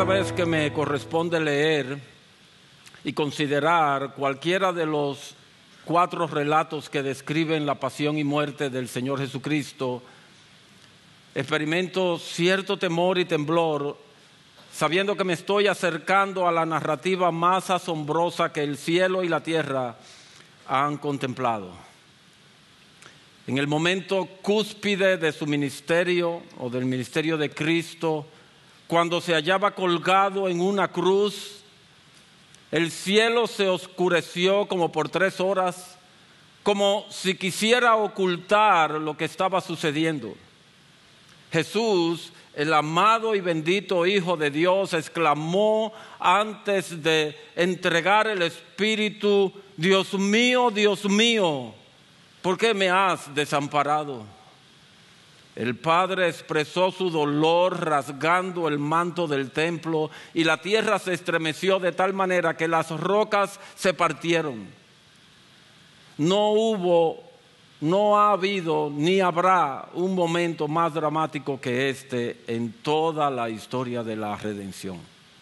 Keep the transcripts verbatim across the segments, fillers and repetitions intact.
vez que me corresponde leer y considerar cualquiera de los cuatro relatos que describen la pasión y muerte del Señor Jesucristo, experimento cierto temor y temblor, sabiendo que me estoy acercando a la narrativa más asombrosa que el cielo y la tierra han contemplado. En el momento cúspide de su ministerio o del ministerio de Cristo, cuando se hallaba colgado en una cruz, el cielo se oscureció como por tres horas, como si quisiera ocultar lo que estaba sucediendo. Jesús, el amado y bendito Hijo de Dios, exclamó antes de entregar el Espíritu: Dios mío, Dios mío, ¿por qué me has desamparado? El Padre expresó su dolor rasgando el manto del templo y la tierra se estremeció de tal manera que las rocas se partieron. No hubo, no ha habido ni habrá un momento más dramático que este en toda la historia de la redención.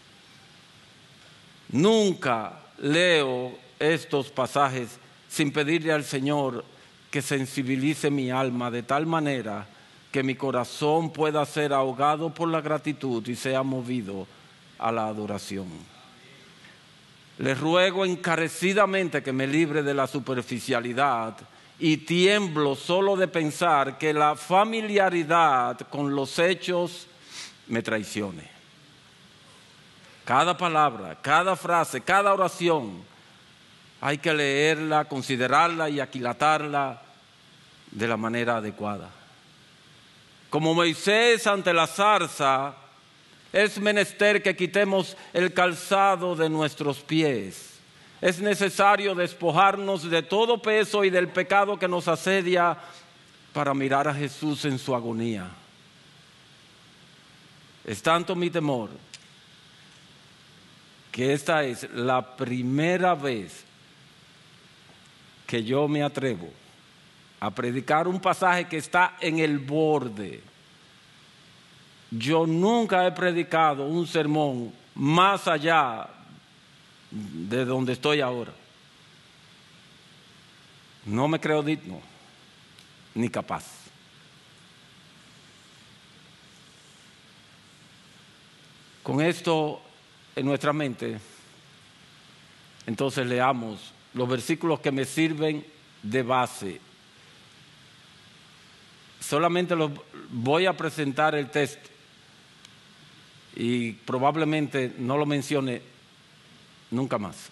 Nunca leo estos pasajes sin pedirle al Señor que sensibilice mi alma de tal manera que mi corazón pueda ser ahogado por la gratitud y sea movido a la adoración. Le ruego encarecidamente que me libre de la superficialidad y tiemblo solo de pensar que la familiaridad con los hechos me traicione. Cada palabra, cada frase, cada oración, hay que leerla, considerarla y aquilatarla de la manera adecuada. Como Moisés ante la zarza, es menester que quitemos el calzado de nuestros pies. Es necesario despojarnos de todo peso y del pecado que nos asedia para mirar a Jesús en su agonía. Es tanto mi temor que esta es la primera vez que yo me atrevo a predicar un pasaje que está en el borde. Yo nunca he predicado un sermón más allá de donde estoy ahora. No me creo digno ni capaz. Con esto en nuestra mente, entonces leamos los versículos que me sirven de base. Solamente los voy a presentar el texto y probablemente no lo mencione nunca más.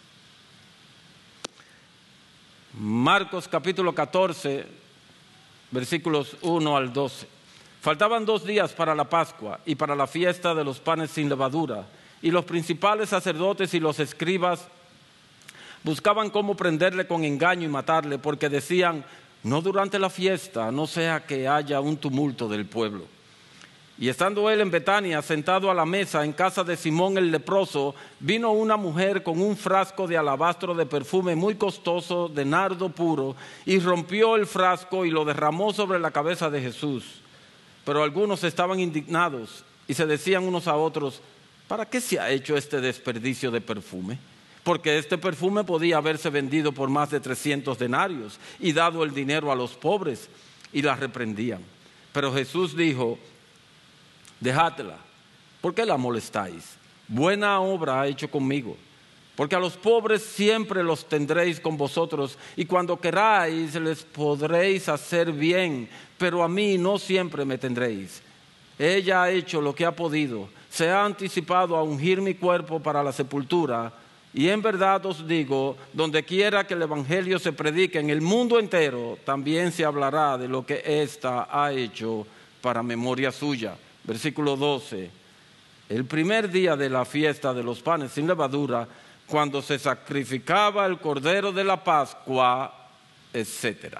Marcos capítulo catorce, versículos uno al doce. Faltaban dos días para la Pascua y para la fiesta de los panes sin levadura, y los principales sacerdotes y los escribas buscaban cómo prenderle con engaño y matarle, porque decían: no durante la fiesta, no sea que haya un tumulto del pueblo. Y estando él en Betania, sentado a la mesa en casa de Simón el leproso, vino una mujer con un frasco de alabastro de perfume muy costoso, de nardo puro, y rompió el frasco y lo derramó sobre la cabeza de Jesús. Pero algunos estaban indignados y se decían unos a otros: ¿para qué se ha hecho este desperdicio de perfume? Porque este perfume podía haberse vendido por más de trescientos denarios y dado el dinero a los pobres. Y la reprendían. Pero Jesús dijo: dejadla, ¿por qué la molestáis? Buena obra ha hecho conmigo, porque a los pobres siempre los tendréis con vosotros, y cuando queráis les podréis hacer bien, pero a mí no siempre me tendréis. Ella ha hecho lo que ha podido, se ha anticipado a ungir mi cuerpo para la sepultura. Y en verdad os digo, donde quiera que el evangelio se predique en el mundo entero, también se hablará de lo que ésta ha hecho para memoria suya. Versículo doce. El primer día de la fiesta de los panes sin levadura, cuando se sacrificaba el cordero de la Pascua, etcétera.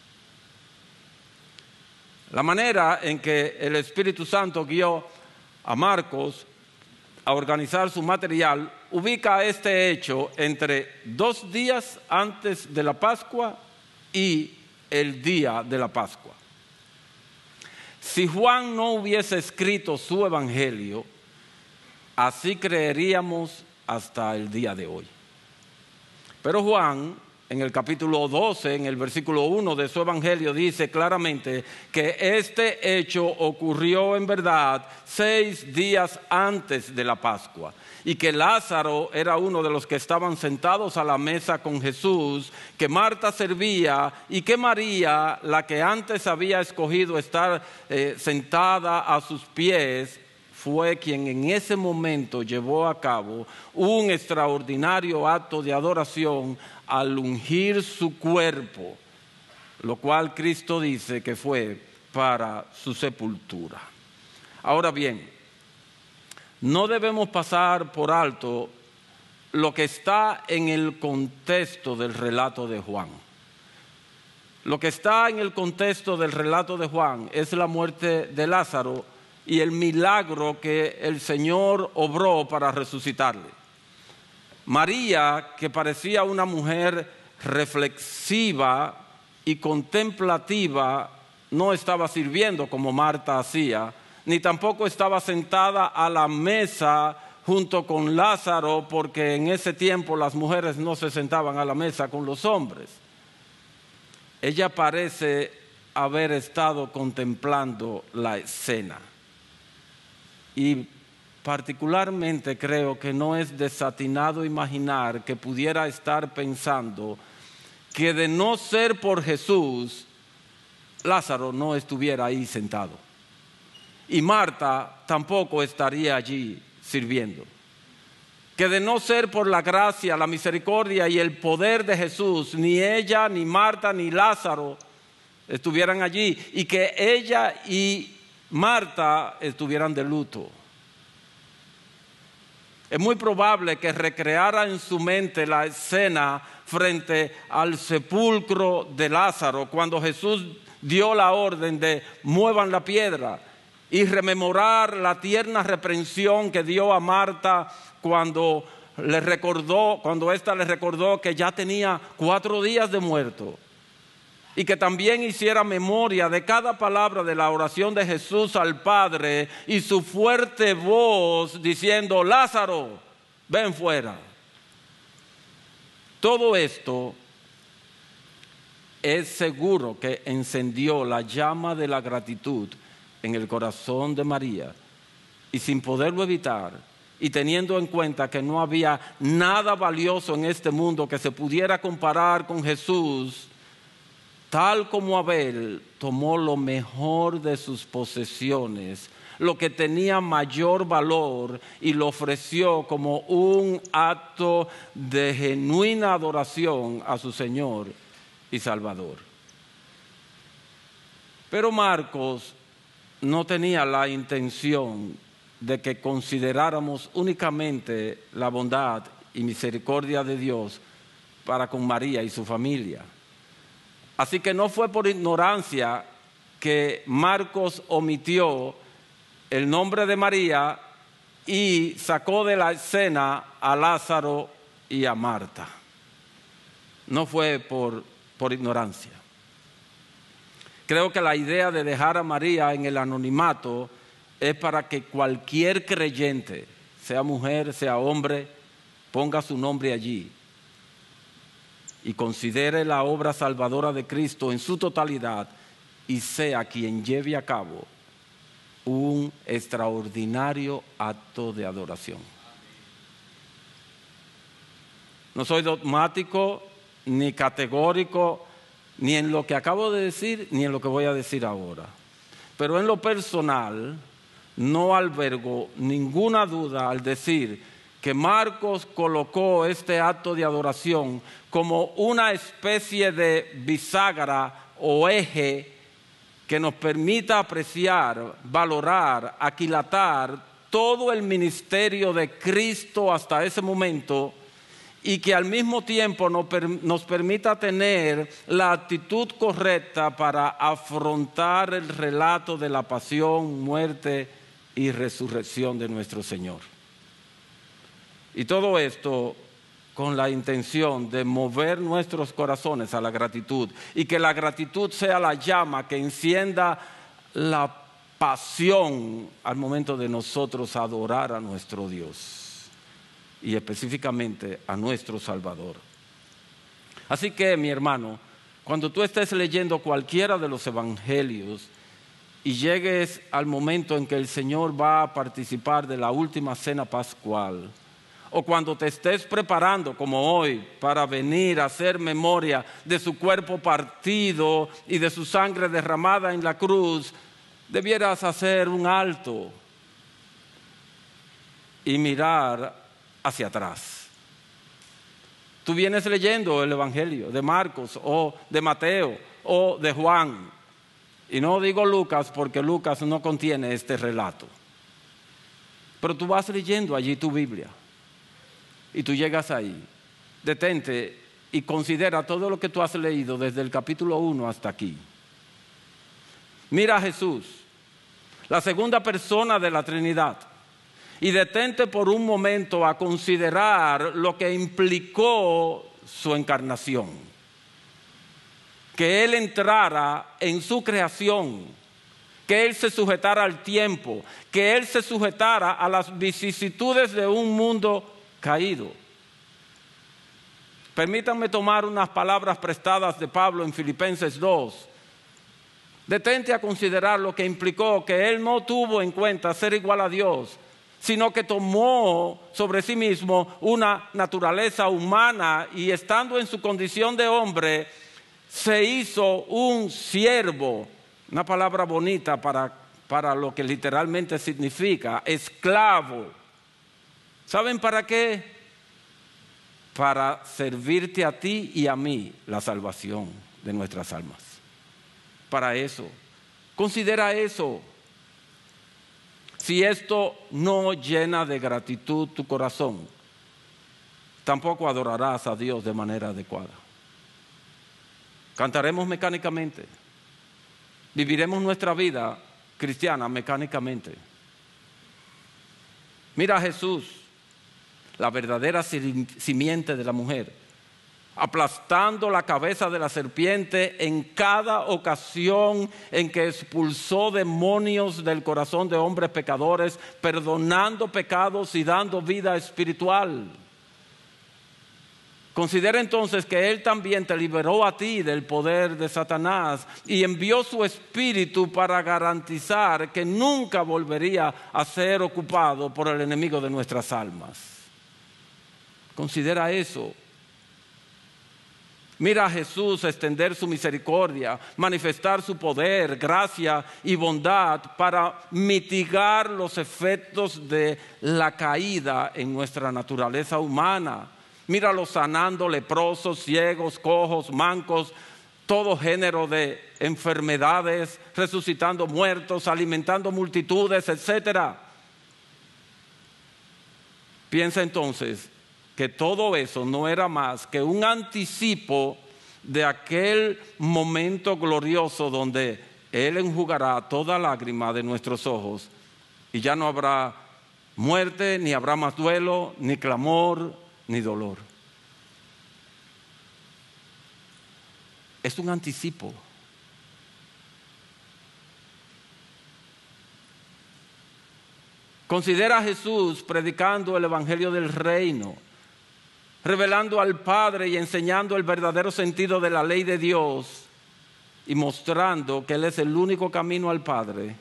La manera en que el Espíritu Santo guió a Marcos a organizar su material ubica este hecho entre dos días antes de la Pascua y el día de la Pascua. Si Juan no hubiese escrito su evangelio, así creeríamos hasta el día de hoy. Pero Juan, en el capítulo doce, en el versículo uno de su evangelio, dice claramente que este hecho ocurrió en verdad seis días antes de la Pascua, y que Lázaro era uno de los que estaban sentados a la mesa con Jesús, que Marta servía y que María, la que antes había escogido estar eh, sentada a sus pies, fue quien en ese momento llevó a cabo un extraordinario acto de adoración al ungir su cuerpo, lo cual Cristo dice que fue para su sepultura. Ahora bien, no debemos pasar por alto lo que está en el contexto del relato de Juan. Lo que está en el contexto del relato de Juan es la muerte de Lázaro y el milagro que el Señor obró para resucitarle. María, que parecía una mujer reflexiva y contemplativa, no estaba sirviendo como Marta hacía, ni tampoco estaba sentada a la mesa junto con Lázaro, porque en ese tiempo las mujeres no se sentaban a la mesa con los hombres. Ella parece haber estado contemplando la escena. Y particularmente creo que no es desatinado imaginar que pudiera estar pensando que de no ser por Jesús, Lázaro no estuviera ahí sentado. Y Marta tampoco estaría allí sirviendo. Que de no ser por la gracia, la misericordia y el poder de Jesús, ni ella, ni Marta, ni Lázaro estuvieran allí. Y que ella y Marta estuvieran de luto. Es muy probable que recreara en su mente la escena frente al sepulcro de Lázaro, cuando Jesús dio la orden de muevan la piedra, y rememorar la tierna reprensión que dio a Marta cuando le recordó, cuando ésta le recordó que ya tenía cuatro días de muerto. Y que también hiciera memoria de cada palabra de la oración de Jesús al Padre y su fuerte voz diciendo: Lázaro, ven fuera. Todo esto es seguro que encendió la llama de la gratitud en el corazón de María, y sin poderlo evitar, y teniendo en cuenta que no había nada valioso en este mundo que se pudiera comparar con Jesús, tal como Abel tomó lo mejor de sus posesiones, lo que tenía mayor valor, y lo ofreció como un acto de genuina adoración a su Señor y Salvador. Pero Marcos no tenía la intención de que consideráramos únicamente la bondad y misericordia de Dios para con María y su familia. Así que no fue por ignorancia que Marcos omitió el nombre de María y sacó de la escena a Lázaro y a Marta. No fue por, por ignorancia. Creo que la idea de dejar a María en el anonimato es para que cualquier creyente, sea mujer, sea hombre, ponga su nombre allí y considere la obra salvadora de Cristo en su totalidad y sea quien lleve a cabo un extraordinario acto de adoración. No soy dogmático ni categórico ni en lo que acabo de decir ni en lo que voy a decir ahora, pero en lo personal no albergo ninguna duda al decir que Marcos colocó este acto de adoración como una especie de bisagra o eje que nos permita apreciar, valorar, aquilatar todo el ministerio de Cristo hasta ese momento, y que al mismo tiempo nos, per, nos permita tener la actitud correcta para afrontar el relato de la pasión, muerte y resurrección de nuestro Señor. Y todo esto con la intención de mover nuestros corazones a la gratitud, y que la gratitud sea la llama que encienda la pasión al momento de nosotros adorar a nuestro Dios y específicamente a nuestro Salvador. Así que, mi hermano, cuando tú estés leyendo cualquiera de los evangelios y llegues al momento en que el Señor va a participar de la última cena pascual, o cuando te estés preparando como hoy para venir a hacer memoria de su cuerpo partido y de su sangre derramada en la cruz, debieras hacer un alto y mirar hacia atrás. Tú vienes leyendo el Evangelio de Marcos o de Mateo o de Juan. Y no digo Lucas porque Lucas no contiene este relato. Pero tú vas leyendo allí tu Biblia. Y tú llegas ahí. Detente y considera todo lo que tú has leído desde el capítulo uno hasta aquí. Mira a Jesús, la segunda persona de la Trinidad. Y detente por un momento a considerar lo que implicó su encarnación. Que Él entrara en su creación, que Él se sujetara al tiempo, que Él se sujetara a las vicisitudes de un mundo caído. Permítanme tomar unas palabras prestadas de Pablo en Filipenses dos. Detente a considerar lo que implicó que Él no tuvo en cuenta ser igual a Dios, sino que tomó sobre sí mismo una naturaleza humana y estando en su condición de hombre, se hizo un siervo, una palabra bonita para, para lo que literalmente significa, esclavo. ¿Saben para qué? Para servirte a ti y a mí la salvación de nuestras almas. Para eso. Considera eso. Si esto no llena de gratitud tu corazón, tampoco adorarás a Dios de manera adecuada. Cantaremos mecánicamente. Viviremos nuestra vida cristiana mecánicamente. Mira a Jesús, la verdadera simiente de la mujer, aplastando la cabeza de la serpiente en cada ocasión en que expulsó demonios del corazón de hombres pecadores, perdonando pecados y dando vida espiritual. Considera entonces que Él también te liberó a ti del poder de Satanás y envió su espíritu para garantizar que nunca volvería a ser ocupado por el enemigo de nuestras almas. Considera eso. Mira a Jesús extender su misericordia, manifestar su poder, gracia y bondad para mitigar los efectos de la caída en nuestra naturaleza humana. Míralo sanando leprosos, ciegos, cojos, mancos, todo género de enfermedades, resucitando muertos, alimentando multitudes, etcétera. Piensa entonces que todo eso no era más que un anticipo de aquel momento glorioso donde Él enjugará toda lágrima de nuestros ojos y ya no habrá muerte, ni habrá más duelo, ni clamor, ni dolor. Es un anticipo. Considera a Jesús predicando el evangelio del reino, revelando al Padre y enseñando el verdadero sentido de la ley de Dios y mostrando que Él es el único camino al Padre.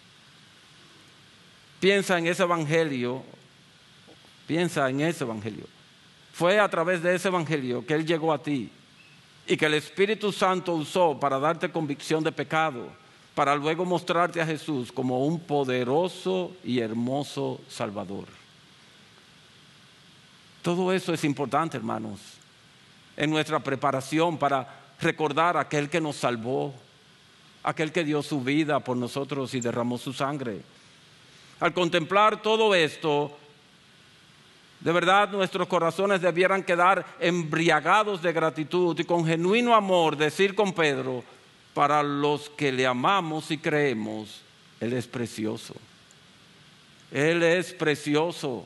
Piensa en ese evangelio, piensa en ese evangelio. Fue a través de ese evangelio que Él llegó a ti y que el Espíritu Santo usó para darte convicción de pecado, para luego mostrarte a Jesús como un poderoso y hermoso Salvador. Todo eso es importante, hermanos, en nuestra preparación para recordar a aquel que nos salvó, aquel que dio su vida por nosotros y derramó su sangre. Al contemplar todo esto, de verdad nuestros corazones debieran quedar embriagados de gratitud y con genuino amor decir con Pedro: para los que le amamos y creemos, Él es precioso. Él es precioso.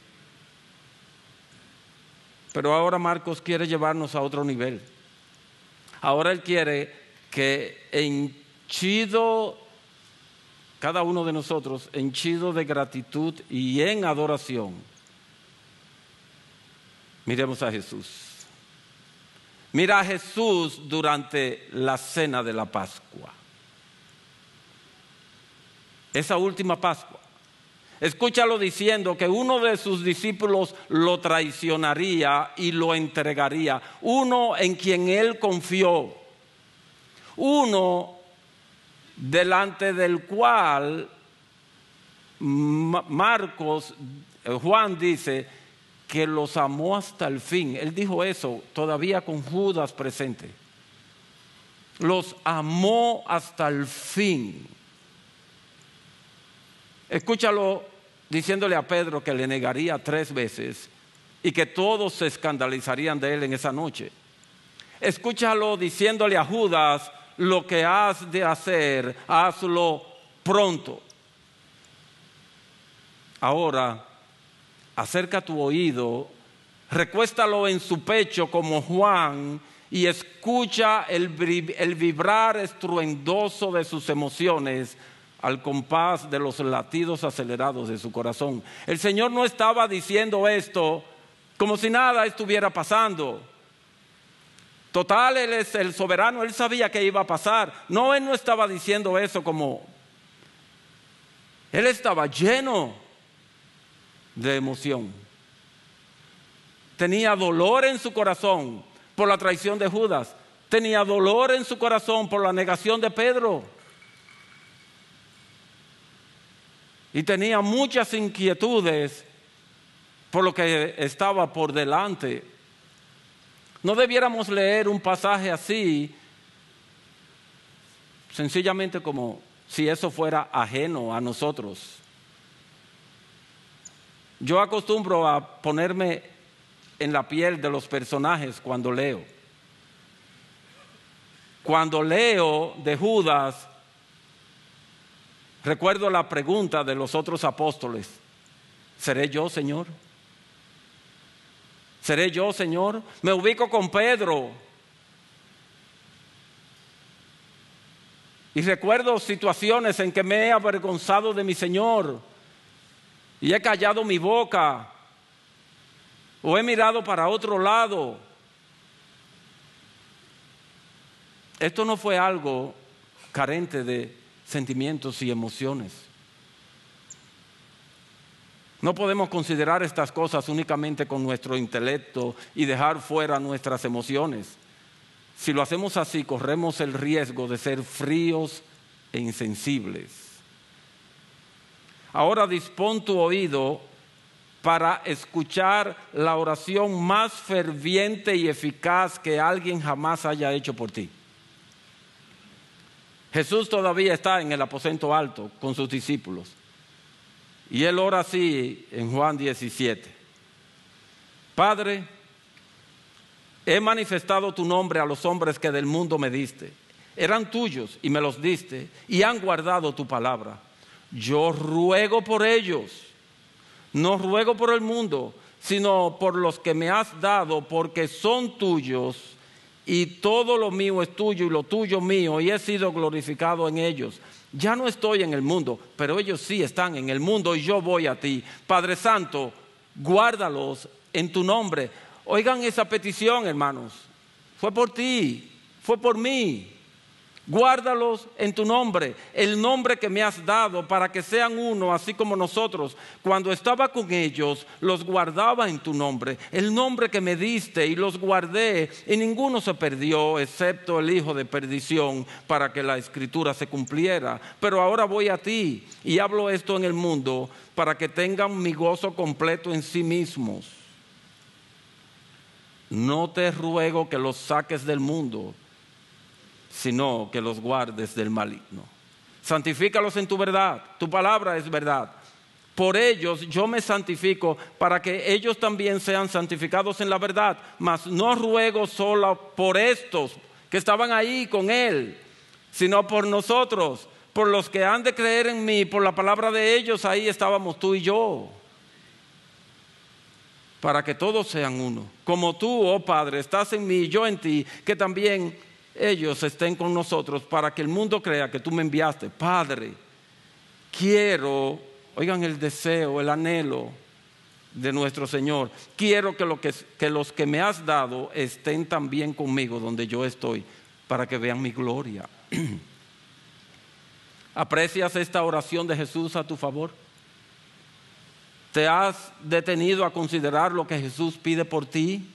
Pero ahora Marcos quiere llevarnos a otro nivel. Ahora Él quiere que henchido cada uno de nosotros, henchido de gratitud y en adoración, miremos a Jesús. Mira a Jesús durante la cena de la Pascua. Esa última Pascua. Escúchalo diciendo que uno de sus discípulos lo traicionaría y lo entregaría. Uno en quien él confió. Uno delante del cual Marcos, Juan dice que los amó hasta el fin. Él dijo eso todavía con Judas presente. Los amó hasta el fin. Escúchalo diciéndole a Pedro que le negaría tres veces y que todos se escandalizarían de él en esa noche. Escúchalo diciéndole a Judas: lo que has de hacer, hazlo pronto. Ahora, acerca tu oído, recuéstalo en su pecho como Juan y escucha el, el vibrar estruendoso de sus emociones al compás de los latidos acelerados de su corazón. El Señor no estaba diciendo esto como si nada estuviera pasando. Total, Él es el soberano, Él sabía que iba a pasar. No, Él no estaba diciendo eso como... Él estaba lleno de emoción. Tenía dolor en su corazón por la traición de Judas. Tenía dolor en su corazón por la negación de Pedro. Y tenía muchas inquietudes por lo que estaba por delante. No debiéramos leer un pasaje así sencillamente como si eso fuera ajeno a nosotros. Yo acostumbro a ponerme en la piel de los personajes cuando leo. Cuando leo de Judas, recuerdo la pregunta de los otros apóstoles: ¿seré yo, Señor? ¿Seré yo, Señor? Me ubico con Pedro. Y recuerdo situaciones en que me he avergonzado de mi Señor y he callado mi boca o he mirado para otro lado. Esto no fue algo carente de sentimientos y emociones. No podemos considerar estas cosas únicamente con nuestro intelecto y dejar fuera nuestras emociones. Si lo hacemos así, corremos el riesgo de ser fríos e insensibles. Ahora dispón tu oído para escuchar la oración más ferviente y eficaz que alguien jamás haya hecho por ti. Jesús todavía está en el aposento alto con sus discípulos. Y él ora así en Juan diecisiete. Padre, he manifestado tu nombre a los hombres que del mundo me diste. Eran tuyos y me los diste y han guardado tu palabra. Yo ruego por ellos. No ruego por el mundo, sino por los que me has dado, porque son tuyos y todo lo mío es tuyo y lo tuyo mío, y he sido glorificado en ellos. Ya no estoy en el mundo, pero ellos sí están en el mundo y yo voy a ti. Padre Santo, guárdalos en tu nombre. Oigan esa petición, hermanos. Fue por ti, fue por mí. Guárdalos en tu nombre, el nombre que me has dado, para que sean uno, así como nosotros. Cuando estaba con ellos, los guardaba en tu nombre, el nombre que me diste, y los guardé, y ninguno se perdió, excepto el hijo de perdición, para que la escritura se cumpliera. Pero ahora voy a ti, y hablo esto en el mundo, para que tengan mi gozo completo en sí mismos. No te ruego que los saques del mundo, sino que los guardes del maligno. Santifícalos en tu verdad, tu palabra es verdad. Por ellos yo me santifico, para que ellos también sean santificados en la verdad. Mas no ruego solo por estos que estaban ahí con él, sino por nosotros, por los que han de creer en mí, por la palabra de ellos. Ahí estábamos tú y yo, para que todos sean uno. Como tú, oh Padre, estás en mí y yo en ti, que también ellos estén con nosotros, para que el mundo crea que tú me enviaste. Padre, quiero, oigan el deseo, el anhelo de nuestro Señor, quiero que, lo que, que los que me has dado estén también conmigo donde yo estoy, para que vean mi gloria. ¿Aprecias esta oración de Jesús a tu favor? ¿Te has detenido a considerar lo que Jesús pide por ti?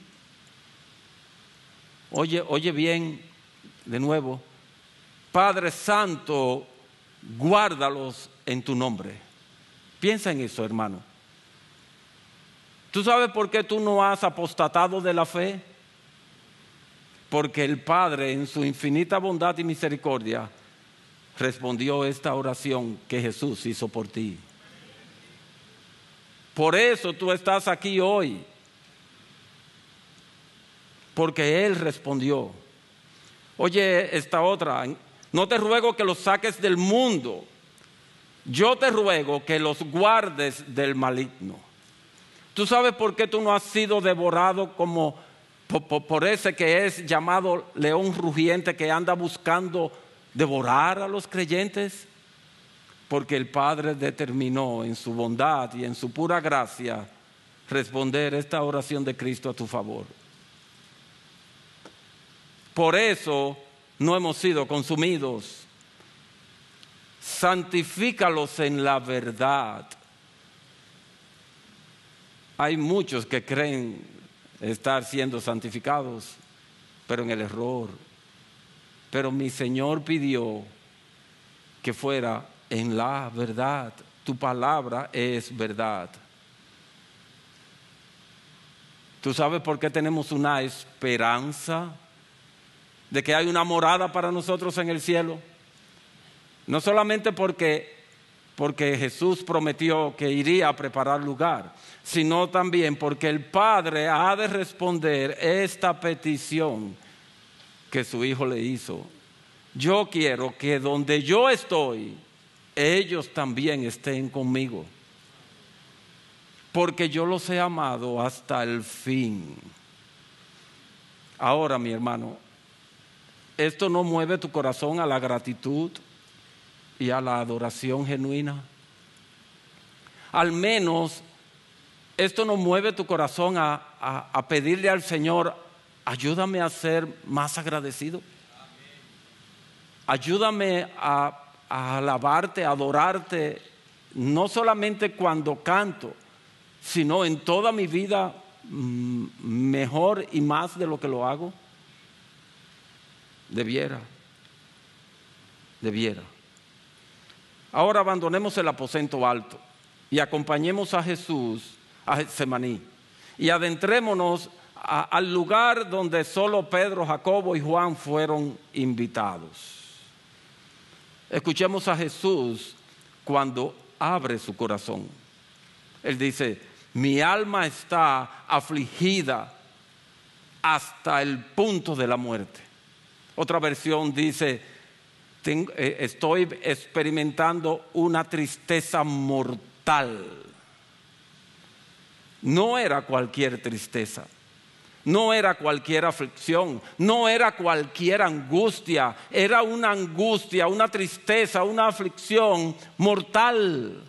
Oye, oye bien, de nuevo, Padre Santo, guárdalos en tu nombre. Piensa en eso, hermano. ¿Tú sabes por qué tú no has apostatado de la fe? Porque el Padre, en su infinita bondad y misericordia, respondió esta oración que Jesús hizo por ti. Por eso tú estás aquí hoy, porque Él respondió. Oye, esta otra, no te ruego que los saques del mundo, yo te ruego que los guardes del maligno. ¿Tú sabes por qué tú no has sido devorado como por, por ese que es llamado león rugiente que anda buscando devorar a los creyentes? Porque el Padre determinó en su bondad y en su pura gracia responder esta oración de Cristo a tu favor. Por eso no hemos sido consumidos. Santifícalos en la verdad. Hay muchos que creen estar siendo santificados, pero en el error. Pero mi Señor pidió que fuera en la verdad. Tu palabra es verdad. ¿Tú sabes por qué tenemos una esperanza de que hay una morada para nosotros en el cielo? No solamente porque, porque Jesús prometió que iría a preparar lugar, sino también porque el Padre ha de responder esta petición que su Hijo le hizo. Yo quiero que donde yo estoy, ellos también estén conmigo, porque yo los he amado hasta el fin. Ahora, mi hermano, ¿esto no mueve tu corazón a la gratitud y a la adoración genuina? Al menos esto no mueve tu corazón a, a, a pedirle al Señor, ayúdame a ser más agradecido. Ayúdame a, a alabarte, a adorarte, no solamente cuando canto, sino en toda mi vida mm, mejor y más de lo que lo hago. Debiera, debiera. Ahora abandonemos el aposento alto y acompañemos a Jesús a Getsemaní y adentrémonos a, al lugar donde solo Pedro, Jacobo y Juan fueron invitados. Escuchemos a Jesús cuando abre su corazón. Él dice, mi alma está afligida hasta el punto de la muerte. Otra versión dice, tengo, eh, estoy experimentando una tristeza mortal. No era cualquier tristeza, no era cualquier aflicción, no era cualquier angustia, era una angustia, una tristeza, una aflicción mortal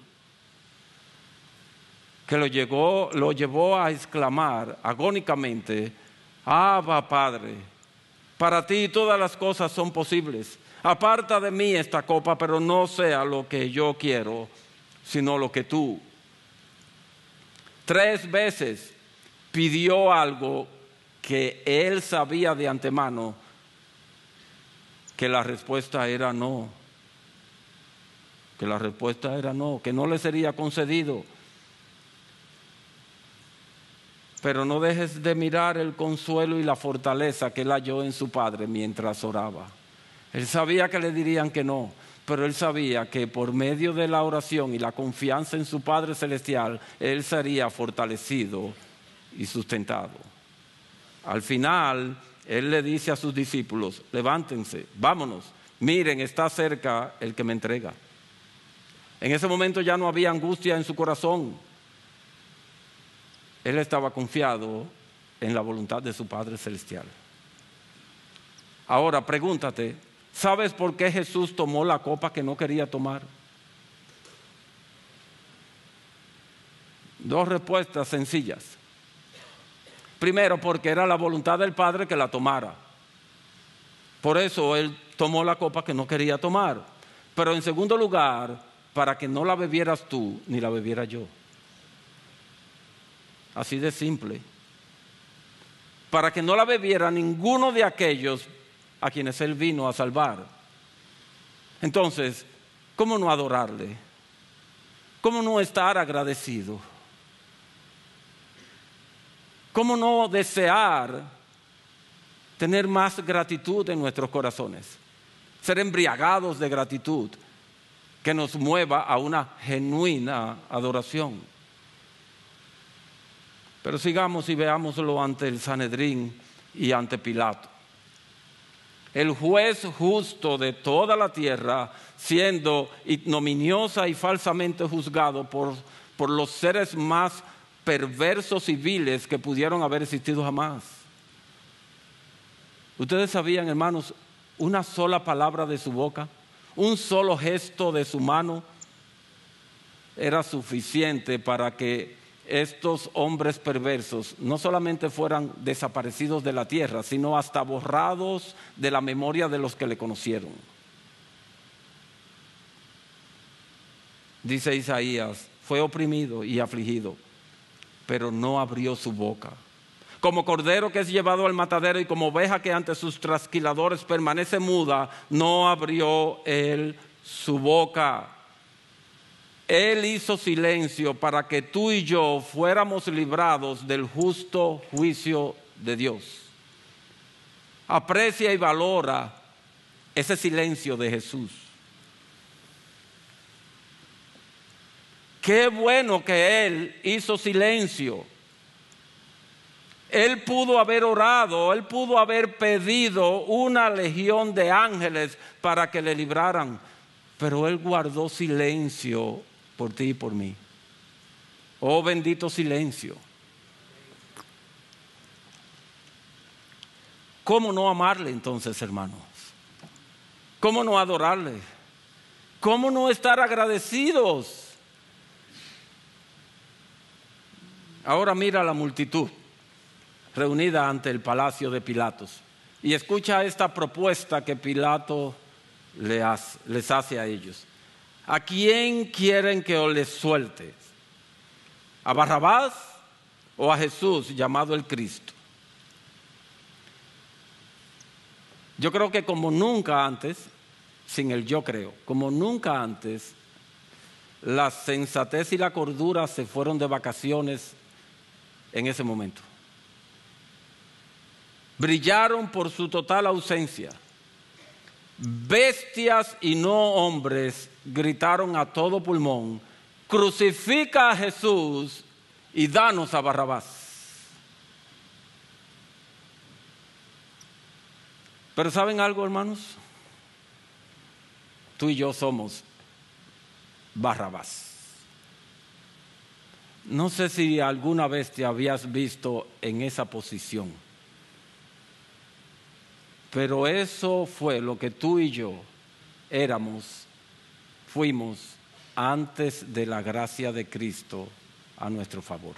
que lo, llegó, lo llevó a exclamar agónicamente, Abba, Padre, para ti todas las cosas son posibles. Aparta de mí esta copa, pero no sea lo que yo quiero, sino lo que tú. Tres veces pidió algo que él sabía de antemano que la respuesta era no. Que la respuesta era no, que no le sería concedido. Pero no dejes de mirar el consuelo y la fortaleza que él halló en su Padre mientras oraba. Él sabía que le dirían que no, pero él sabía que por medio de la oración y la confianza en su Padre Celestial, él sería fortalecido y sustentado. Al final, él le dice a sus discípulos, levántense, vámonos, miren, está cerca el que me entrega. En ese momento ya no había angustia en su corazón. Él estaba confiado en la voluntad de su Padre Celestial. Ahora pregúntate, ¿sabes por qué Jesús tomó la copa que no quería tomar? Dos respuestas sencillas. Primero, porque era la voluntad del Padre que la tomara. Por eso Él tomó la copa que no quería tomar. Pero en segundo lugar, para que no la bebieras tú ni la bebiera yo. Así de simple. Para que no la bebiera ninguno de aquellos a quienes Él vino a salvar. Entonces, ¿cómo no adorarle? ¿Cómo no estar agradecido? ¿Cómo no desear tener más gratitud en nuestros corazones? Ser embriagados de gratitud que nos mueva a una genuina adoración. Pero sigamos y veámoslo ante el Sanedrín y ante Pilato. El juez justo de toda la tierra, siendo ignominiosa y falsamente juzgado por, por los seres más perversos y viles que pudieron haber existido jamás. Ustedes sabían, hermanos, una sola palabra de su boca, un solo gesto de su mano era suficiente para que estos hombres perversos no solamente fueran desaparecidos de la tierra, sino hasta borrados de la memoria de los que le conocieron. Dice Isaías, fue oprimido y afligido, pero no abrió su boca. Como cordero que es llevado al matadero y como oveja que ante sus trasquiladores permanece muda, no abrió él su boca. Él hizo silencio para que tú y yo fuéramos librados del justo juicio de Dios. Aprecia y valora ese silencio de Jesús. Qué bueno que Él hizo silencio. Él pudo haber orado, Él pudo haber pedido una legión de ángeles para que le libraran, pero Él guardó silencio por ti y por mí. Oh, bendito silencio. ¿Cómo no amarle entonces, hermanos? ¿Cómo no adorarle? ¿Cómo no estar agradecidos? Ahora mira la multitud reunida ante el palacio de Pilatos y escucha esta propuesta que Pilato les hace, les hace a ellos. ¿A quién quieren que os les suelte? ¿A Barrabás o a Jesús llamado el Cristo? Yo creo que como nunca antes, sin el yo creo, como nunca antes, la sensatez y la cordura se fueron de vacaciones en ese momento. Brillaron por su total ausencia. Bestias y no hombres gritaron a todo pulmón: crucifica a Jesús y danos a Barrabás. Pero ¿saben algo, hermanos? Tú y yo somos Barrabás. No sé si alguna vez te habías visto en esa posición, pero eso fue lo que tú y yo éramos, fuimos antes de la gracia de Cristo a nuestro favor.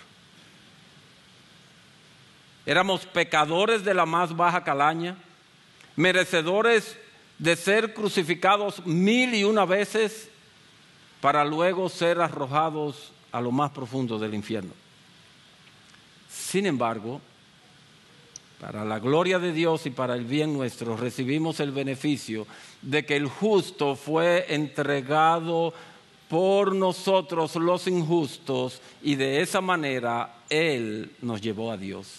Éramos pecadores de la más baja calaña, merecedores de ser crucificados mil y una veces para luego ser arrojados a lo más profundo del infierno. Sin embargo, para la gloria de Dios y para el bien nuestro, recibimos el beneficio de que el justo fue entregado por nosotros los injustos y de esa manera Él nos llevó a Dios.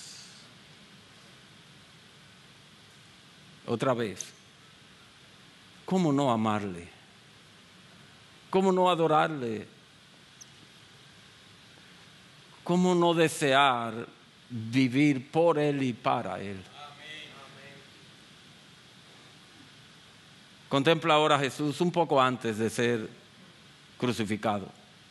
Otra vez, ¿cómo no amarle? ¿Cómo no adorarle? ¿Cómo no desear vivir por Él y para Él? Amén. Contempla ahora a Jesús un poco antes de ser crucificado.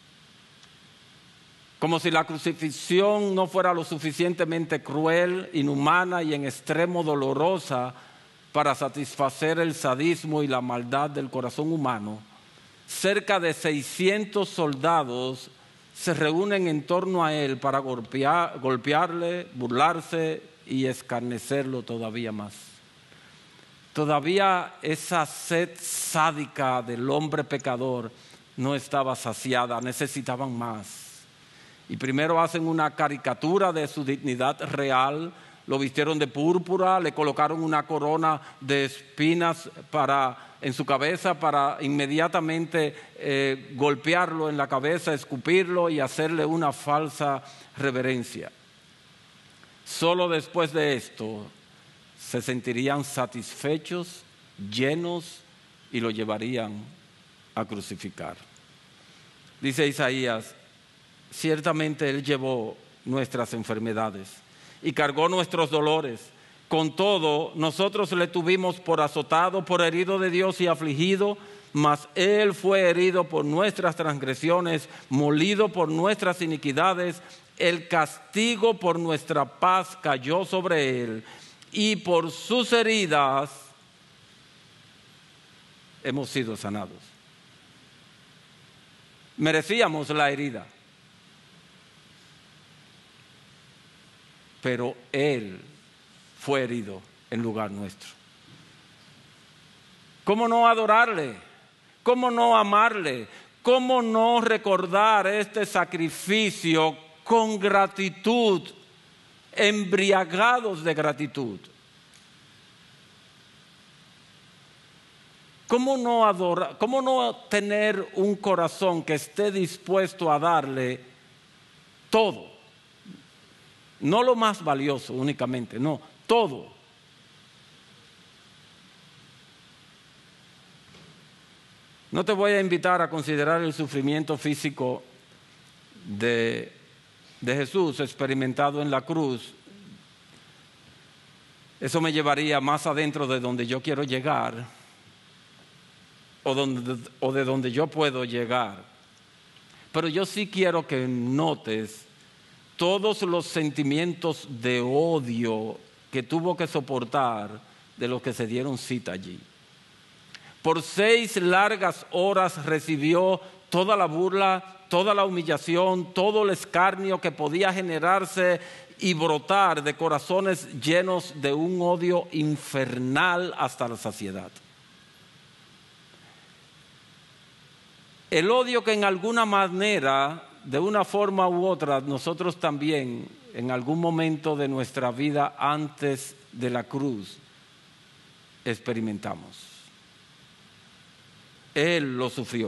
Como si la crucifixión no fuera lo suficientemente cruel, inhumana y en extremo dolorosa para satisfacer el sadismo y la maldad del corazón humano, cerca de seiscientos soldados se reúnen en torno a él para golpear, golpearle, burlarse y escarnecerlo todavía más. Todavía esa sed sádica del hombre pecador no estaba saciada, necesitaban más. Y primero hacen una caricatura de su dignidad real, lo vistieron de púrpura, le colocaron una corona de espinas para, en su cabeza para inmediatamente eh, golpearlo en la cabeza, escupirlo y hacerle una falsa reverencia. Solo después de esto se sentirían satisfechos, llenos y lo llevarían a crucificar. Dice Isaías, ciertamente Él llevó nuestras enfermedades y cargó nuestros dolores. Con todo, nosotros le tuvimos por azotado, por herido de Dios y afligido, mas Él fue herido por nuestras transgresiones, molido por nuestras iniquidades. El castigo por nuestra paz cayó sobre Él, y por sus heridas hemos sido sanados. Merecíamos la herida, pero Él fue herido en lugar nuestro. ¿Cómo no adorarle? ¿Cómo no amarle? ¿Cómo no recordar este sacrificio con gratitud, embriagados de gratitud? ¿Cómo no adorar, cómo no tener un corazón que esté dispuesto a darle todo? No lo más valioso únicamente, no, todo. No te voy a invitar a considerar el sufrimiento físico de, de Jesús experimentado en la cruz. Eso me llevaría más adentro de donde yo quiero llegar, o, donde, o de donde yo puedo llegar. Pero yo sí quiero que notes todos los sentimientos de odio que tuvo que soportar de los que se dieron cita allí. Por seis largas horas recibió toda la burla, toda la humillación, todo el escarnio que podía generarse y brotar de corazones llenos de un odio infernal hasta la saciedad. El odio que en alguna manera, de una forma u otra, nosotros también en algún momento de nuestra vida antes de la cruz experimentamos. Él lo sufrió.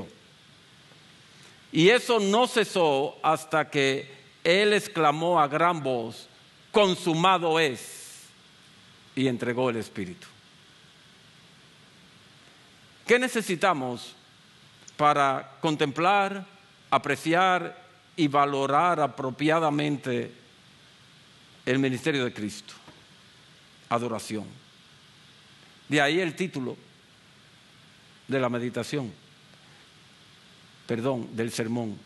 Y eso no cesó hasta que Él exclamó a gran voz, consumado es, y entregó el Espíritu. ¿Qué necesitamos para contemplar, apreciar y valorar apropiadamente el ministerio de Cristo? Adoración. De ahí el título de la meditación, perdón, del sermón.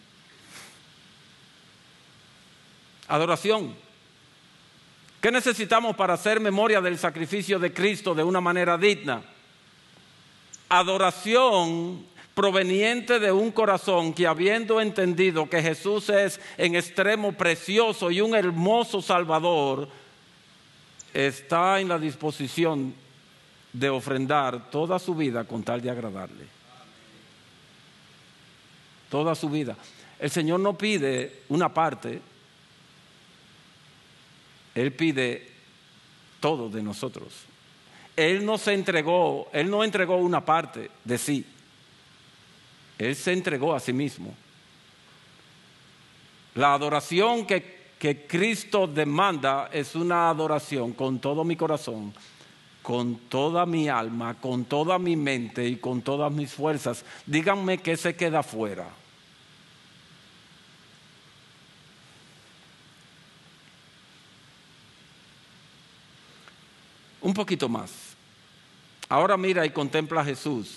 Adoración. ¿Qué necesitamos para hacer memoria del sacrificio de Cristo de una manera digna? Adoración proveniente de un corazón que, habiendo entendido que Jesús es en extremo precioso y un hermoso Salvador, está en la disposición de ofrendar toda su vida con tal de agradarle. Toda su vida. El Señor no pide una parte, Él pide todo de nosotros. Él no se entregó, Él no entregó una parte de sí. Él se entregó a sí mismo. La adoración que, que Cristo demanda es una adoración con todo mi corazón, con toda mi alma, con toda mi mente y con todas mis fuerzas. Díganme qué se queda fuera. Un poquito más. Ahora mira y contempla a Jesús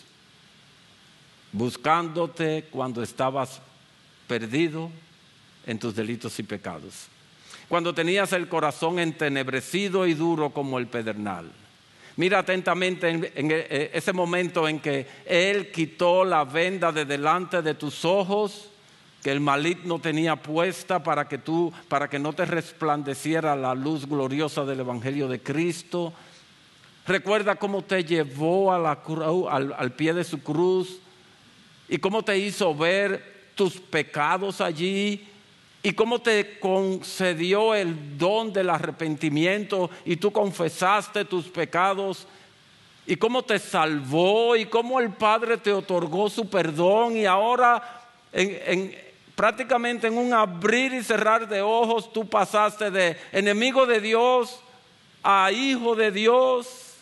buscándote cuando estabas perdido en tus delitos y pecados, cuando tenías el corazón entenebrecido y duro como el pedernal. Mira atentamente en, en ese momento en que Él quitó la venda de delante de tus ojos que el maligno tenía puesta para que tú, para que no te resplandeciera la luz gloriosa del Evangelio de Cristo. Recuerda cómo te llevó a la cruz, al, al pie de su cruz, y cómo te hizo ver tus pecados allí, y cómo te concedió el don del arrepentimiento y tú confesaste tus pecados, y cómo te salvó, y cómo el Padre te otorgó su perdón, y ahora en, en, prácticamente en un abrir y cerrar de ojos tú pasaste de enemigo de Dios a hijo de Dios.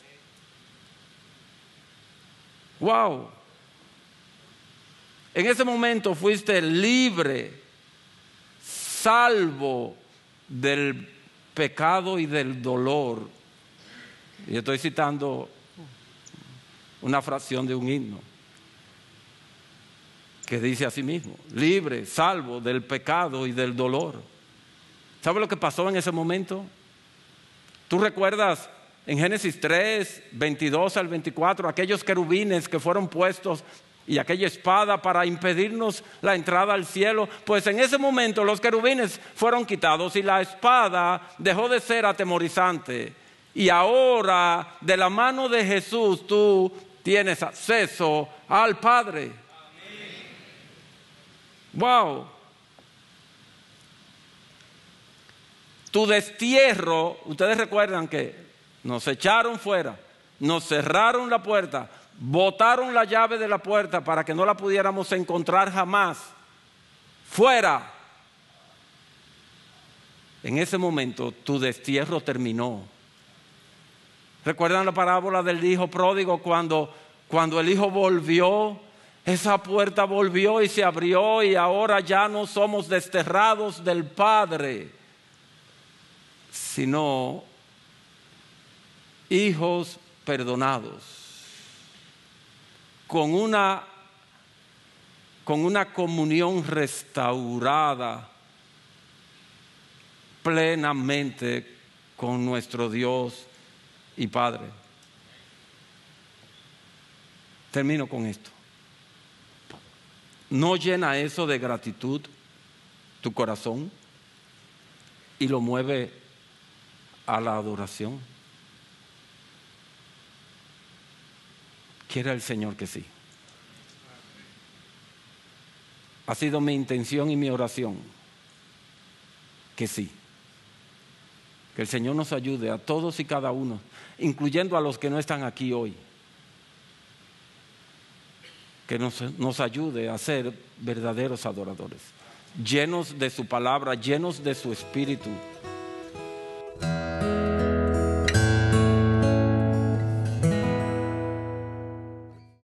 Wow. En ese momento fuiste libre, salvo del pecado y del dolor. Y estoy citando una fracción de un himno que dice así mismo: libre, salvo del pecado y del dolor. ¿Sabe lo que pasó en ese momento? ¿Tú recuerdas en Génesis tres, veintidós al veinticuatro, aquellos querubines que fueron puestos y aquella espada para impedirnos la entrada al cielo? Pues en ese momento los querubines fueron quitados y la espada dejó de ser atemorizante. Y ahora, de la mano de Jesús, tú tienes acceso al Padre. Amén. Wow. Tu destierro, ustedes recuerdan que nos echaron fuera, nos cerraron la puerta, botaron la llave de la puerta para que no la pudiéramos encontrar jamás. Fuera. En ese momento tu destierro terminó. ¿Recuerdan la parábola del hijo pródigo? Cuando, cuando el hijo volvió, esa puerta volvió y se abrió, y ahora ya no somos desterrados del Padre, sino hijos perdonados, con una, con una comunión restaurada plenamente con nuestro Dios y Padre. Termino con esto. ¿No llena eso de gratitud tu corazón y lo mueve a la adoración? Quiera el Señor que sí. Ha sido mi intención y mi oración que sí. Que el Señor nos ayude a todos y cada uno, incluyendo a los que no están aquí hoy. Que nos, nos ayude a ser verdaderos adoradores, llenos de su palabra, llenos de su espíritu.